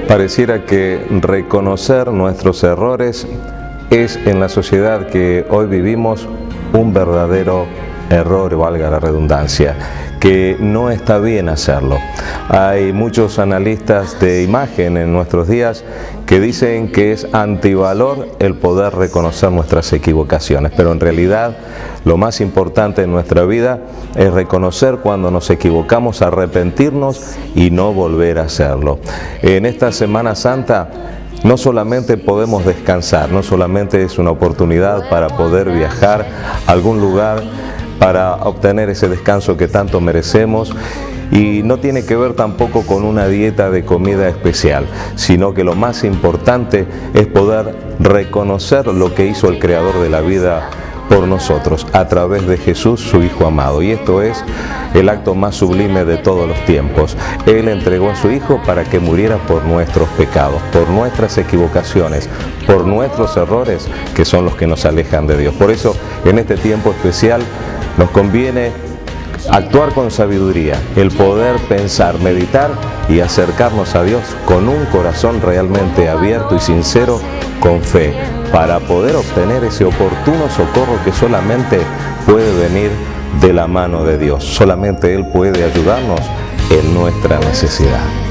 Pareciera que reconocer nuestros errores es en la sociedad que hoy vivimos un verdadero error, valga la redundancia, que no está bien hacerlo. Hay muchos analistas de imagen en nuestros días que dicen que es antivalor el poder reconocer nuestras equivocaciones, pero en realidad lo más importante en nuestra vida es reconocer cuando nos equivocamos, arrepentirnos y no volver a hacerlo. En esta Semana Santa no solamente podemos descansar, no solamente es una oportunidad para poder viajar a algún lugar para obtener ese descanso que tanto merecemos, y no tiene que ver tampoco con una dieta de comida especial, sino que lo más importante es poder reconocer lo que hizo el Creador de la vida por nosotros, a través de Jesús, su Hijo amado. Y esto es el acto más sublime de todos los tiempos. Él entregó a su Hijo para que muriera por nuestros pecados, por nuestras equivocaciones, por nuestros errores, que son los que nos alejan de Dios. Por eso, en este tiempo especial, nos conviene actuar con sabiduría, el poder pensar, meditar y acercarnos a Dios con un corazón realmente abierto y sincero, con fe, para poder obtener ese oportuno socorro que solamente puede venir de la mano de Dios. Solamente Él puede ayudarnos en nuestra necesidad.